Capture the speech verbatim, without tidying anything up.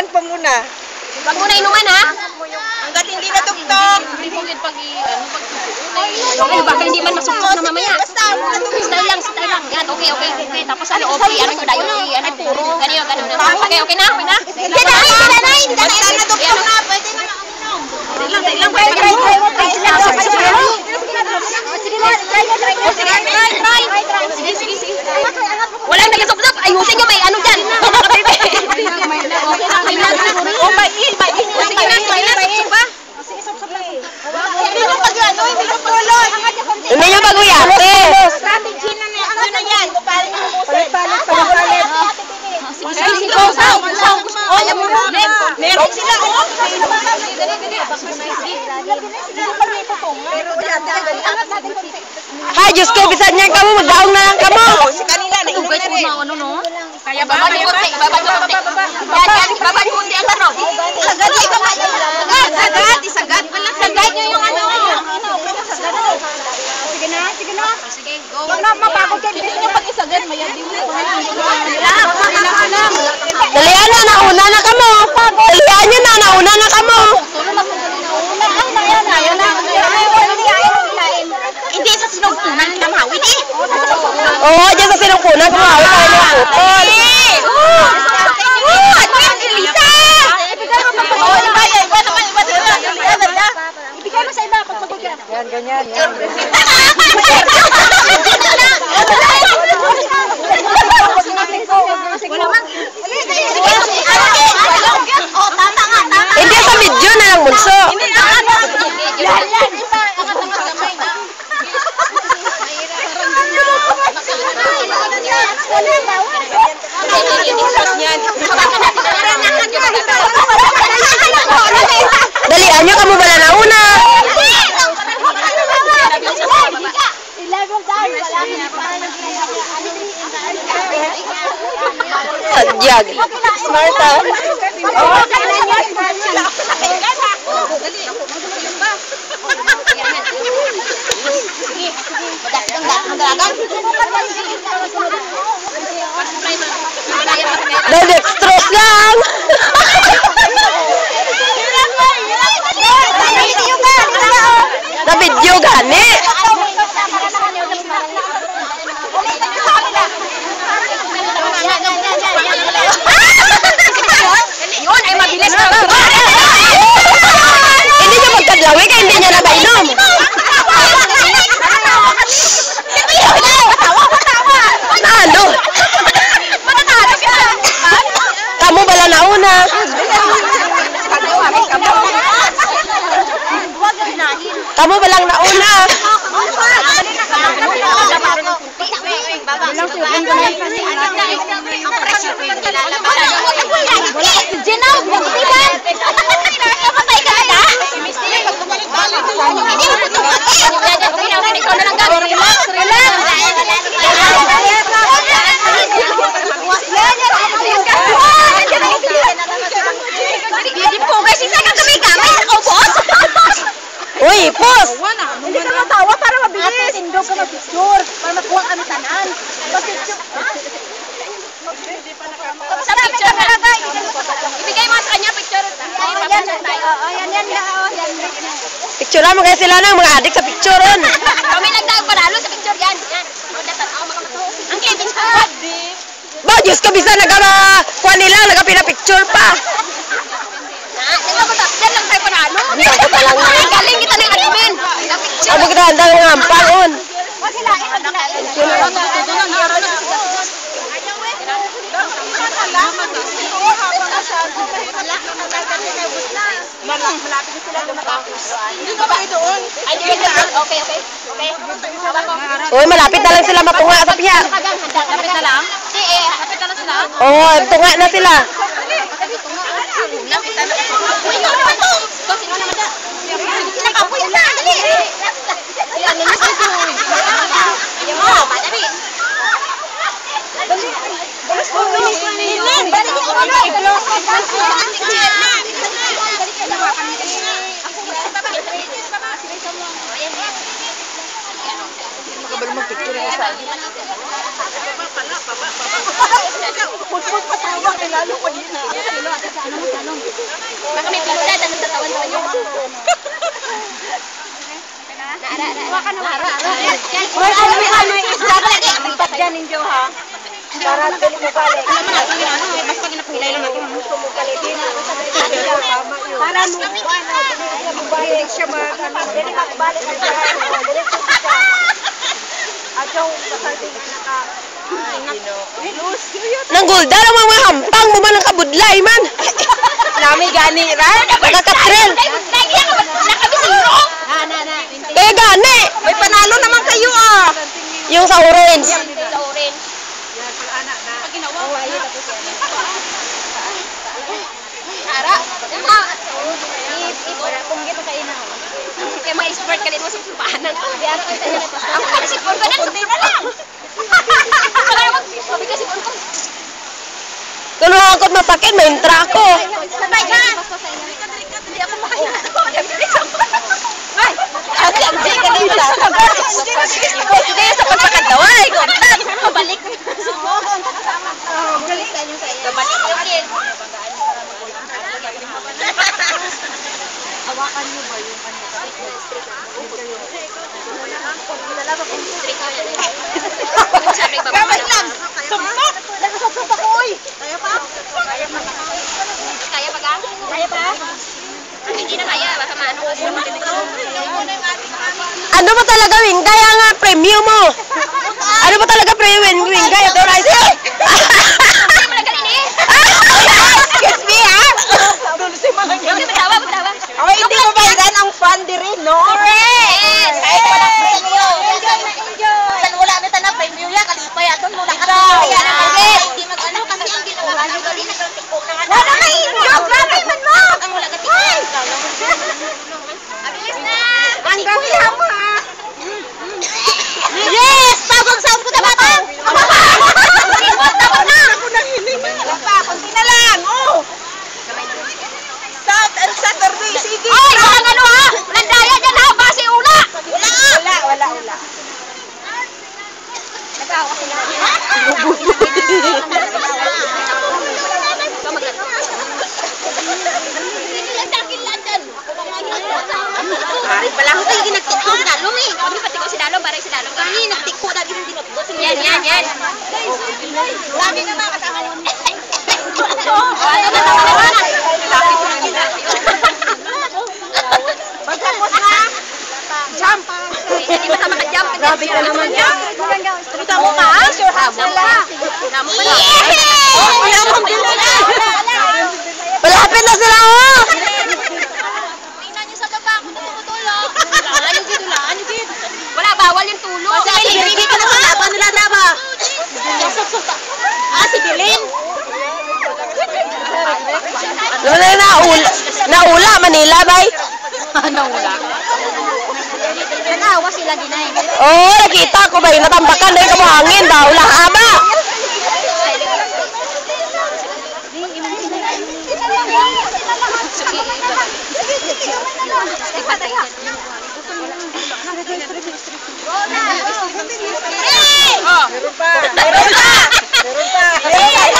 pa muna. Wag mo na inuman ha. Hanggat hindi natugtog. Hindi mo yun pag ano pag ay baka hindi man masukot na mamaya. Basta style lang, style lang. Yan, okay, okay. Okay, tapos ano, okay, ano ko dayo, ano puro. Ganyan, ganun. Okay, okay na, okay na. Hindi na, hindi na, hindi na. basta natugtog na, pwede na naunom. Ilang, ilang, try, try, try, try. Sige na, try, try, try. Sige, try, try. Sige, sige, sige. Wala nang nagsup-sup. Ayusin nyo, may ano dyan. Oh, may in, may in. Sige na, sige na, sup-sup pa. Hindi mo pag-ano, hindi mo pag-ulot. Hindi nyo pag-uyate. Strategy na na, ano na yan? Palit, palit, palit. Sige, sige, go, go, go. Oh, yan mo na. Meron sila, oh. Hay, Diyos ko, bisan niyan kamo, magdaong na lang kamo. Si kanila, nainom na rin. Kaya baba niyo konti, baba niyo konti. Yan, yan, baba niyo konti ang ano. Sagad, ibaba niyo. Sagad, sagad, isagad. Walang sagad niyo yung ano. Sige na, sige na. Sige, go. Wag na, mapagod kayo. Hindi niyo pag-isagad, mayandi mo. Dalian na, nauna na kamo. Dalian nyo na, nauna na kamo. Hindi sa sinugtunan kita mahawin eh. Oo, dyan sa sinungkunan, kumawin tayo ng putol. Oh, ano yan, Elisa? Oh, iba yan, iba naman, iba naman. Ibigay mo sa iba pag magod ka. Yan, ganyan, yan. Hindi sa video na lang, Bunso. Dalian nyo, kamu bala na una. Sadyag. Smart ha. Dextrose lang. Na video gani. Yun, ay mabilis na. Hindi niya magkadlawi kaya hindi niya nakainom. Nalo. Kamu bala na una. Kamu balang na una. Uy, pos! Hindi ka matawa para mabilis. Tindog ka mag-picture. Para makuha kami tanan. Mag-picture. Sa picture na lang. Ibigay mo sa kanya picture. Ayan, yan, yan. Picture mo kaya sila ng mga adik sa pictureon. Kami nagtapanalo sa picture yan. Yan. Ang kinis ko. Ba, Diyos ko, bisa nagama kuha nila, nagapina-picture pa. Yan lang ba? Yan lang tayo panalo. Ang sagot na lang na. Galing kita ng admin. Ano kita handang ng ampaon? Wag sila, malapit na sila dumatapos. Hindi ka ba doon? Ay, okay, okay. Okay. Uy, malapit na lang sila matunga sa piya. Lapit na lang? Hindi eh. Lapit na lang sila? Oo, tunga na sila. Lapit na lang. Uy, ano naman to? Sino naman siya? Nakapuya na, dali. Yan, nanis ito. Yan mo, madali. Balas ko, balas ko. Nilin, balik yung ulo. I-close. Kabalo mag-picture yung isa. Pagpag patawa, lalo pa din. Baka may pinula, tanong tatawan-tawan yung Nara, nara. Hawakan na, nara. May ano may ano yung isla lagi. Ipat dyan ninyo ha. Para dali mo balik. Alam mo na, sige na, ano, basta ginapakilay lang natin. Gusto mo balik din. Para mo ano, mo balik siya mag dali magbalik ang bahay mo. Dali ko siya. At yung pasaldi nga naka Nang gulda lang mga hampang mo man ang kabudlay man. Nami gani ra. Nakakatril. Nakabisiro! Ha, na, na. Kaya gani. May panalo naman kayo ah. Yung sa orange. Sa orange. Yan pag anak na. Pag ginawa. Nara. Tama. Wala kong gito kayo na. Kaya may sport ka din mo sa sumpahanan. Ako ka na si sport ka na. Sumpah na lang. Sabi kasi sport ko. Kung nakakot masakit, may intra ako. Sabay ka. Hindi ako makaya. Ay, Ate ang jay ka nila. hindi sa pagkakadaway. Kontan. Mabalik. Galing. Mabalik yung kid. Hawakan niyo ba yung ano? Gamay lang. Sumpok! Nagsusumpok ko oy! Kaya pa? Kaya pa ga? Kaya pa? Hindi na kaya. Baka maano ko siya matibig. Ano ba talaga, Wing? Kaya nga, premium mo. Ano ba talaga premium, Wing? Kaya ito, rice. Hindi mo lang ganini. Excuse me, ha? Dulce mga Hindi, magdawa, magdawa. Oh, hindi mo ba yan ang fun di rin, no? Yes! Kahit wala premium. Enjoy na enjoy. San wala na tanang premium yan, kalipay aton mo na ka. Kaya na ulit. Hindi mag-ano kasi ang ginawa. Ano ka rin nagtitikok na nga. Wala na enjoy! Grabe man mo! Ang wala ka tikok. Abilis na. Ang kuya mo, ha? Yes! Sabog-sabog ko na bata. Tapos na. Ako nang hiling. Wala pa, konti na lang. Oh! Sat and Saturday, sige. Ay, walang ano ha? Walang daya dyan ha? Base una. Wala. Wala, wala, wala. Nagawa sila. Pare pala ako tayo ginagtikko na dalong eh. Kami pati ko si Dalong, barang si Dalong. Kani, nagtikko na din dinagdot. Yan, yan, yan. Lami na mga kasama yun. Ano na naman na? Lapit ko lang gina. Pagkapos na, jump. Hindi pa sama ka-jump. Grabe ka naman yan. Kita mo ka, sure half sila. Namo ka na. Oh, ayaw mong gila. Malapit na sila, oh! Tingnan niyo sa baba kung tutulog. Laan yung dito, laan yung dito. Wala, bawal yung tulog. Si Bilin, dito na sa laban nila na ba? Ah, si Bilin. Ano na naula, naula, Manila, bay? Nanawa sila ginay. Oo, oh, nakita ko, bay. Natambakan na yung kamuhangin, ba? Ula, haba. Oh, meron pa. Meron pa. Meron pa.